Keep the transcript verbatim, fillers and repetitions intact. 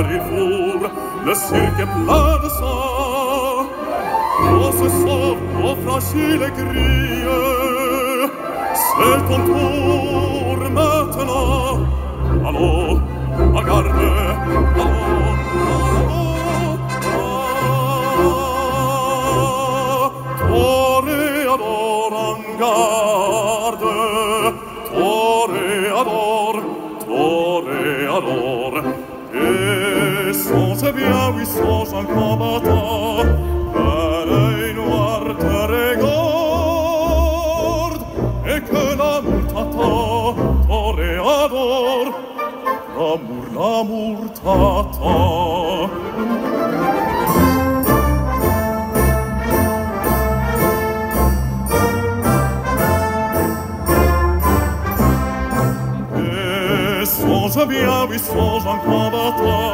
les fours, le cirque est plein de sang. On se sauve, on franchit les grilles. C'est ton tour maintenant. Allons, regarde, allons, allons, toréador en garde, toréador, toréador. Et songe bien, oui, songe en combattant, l'œil noir te regarde, et que l'amour t'attend, toréador, l'amour, l'amour t'attend. Et songe bien, oui, songe en combattant,